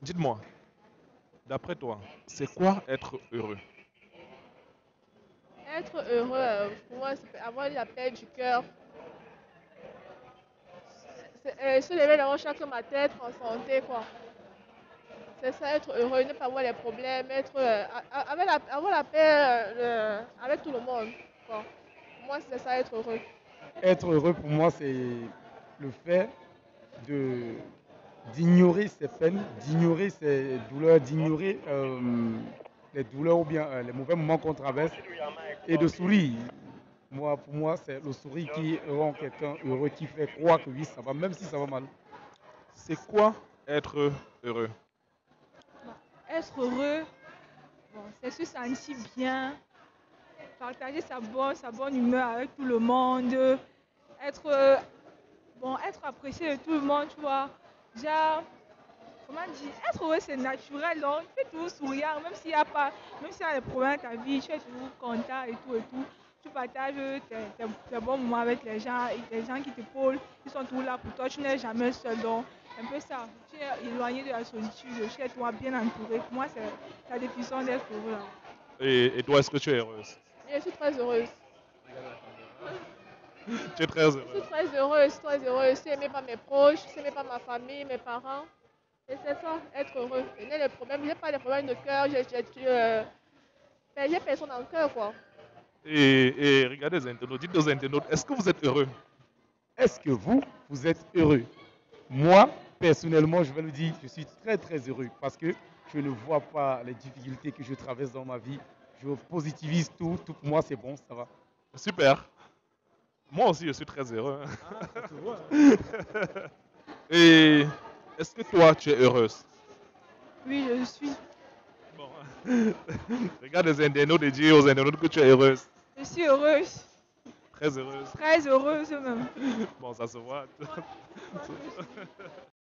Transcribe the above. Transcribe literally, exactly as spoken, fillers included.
Dites-moi, d'après toi, c'est quoi être heureux? Être heureux, euh, pour moi, c'est avoir la paix du cœur. C'est, euh, se lever dans chaque matin, être en santé, quoi. C'est ça, être heureux, ne pas avoir les problèmes, être, euh, a- a- avec la, avoir la paix euh, le- avec tout le monde, quoi. Pour moi, c'est ça, être heureux. Être heureux pour moi, c'est le fait de d'ignorer ses peines, d'ignorer ses douleurs, d'ignorer euh, les douleurs ou bien euh, les mauvais moments qu'on traverse et de sourire. Moi, pour moi, c'est le sourire qui rend quelqu'un heureux, qui fait croire que oui, ça va, même si ça va mal. C'est quoi être heureux? Bon, être heureux, bon, c'est se sentir bien, partager sa bonne, sa bonne humeur avec tout le monde, être, euh, bon, être apprécié de tout le monde, tu vois. Déjà, comment dire, être heureux, c'est naturel, donc tu fais toujours sourire, même s'il y a pas, même s'il y a des problèmes dans ta vie, tu es toujours content et tout et tout. Tu partages tes, tes- tes bons moments avec les gens, et les gens qui te t'épaulent, ils sont toujours là pour toi, tu n'es jamais seul, donc un peu ça. Tu es éloigné de la solitude, chez toi, bien entouré. Pour moi, c'est la définition d'être heureux, là. Et, et toi, est-ce que tu es heureuse? Je suis très heureuse. Tu es très Je suis heureuse. très heureuse, très heureuse. Je suis aimée par mes proches, je suis aimée par ma famille, mes parents. Et c'est ça, être heureux. Je n'ai les problèmes, je n'ai pas de problèmes de cœur, je n'ai euh, ben, j'ai personne dans le cœur, quoi. Et, et regardez les internautes, dites aux internautes, est-ce que vous êtes heureux? Est-ce que vous, vous êtes heureux? Moi, personnellement, je vais le dire, je suis très très heureux parce que je ne vois pas les difficultés que je traverse dans ma vie. Je positivise tout, tout pour moi c'est bon, ça va. Super. Moi aussi, je suis très heureux. Ah, ça se voit, hein. Et est-ce que toi, tu es heureuse? Oui, je suis. Bon. Regarde les internautes et dis aux internautes que tu es heureuse. Je suis heureuse, Très heureuse. très heureuse même. Bon, ça se voit. Toi, toi aussi.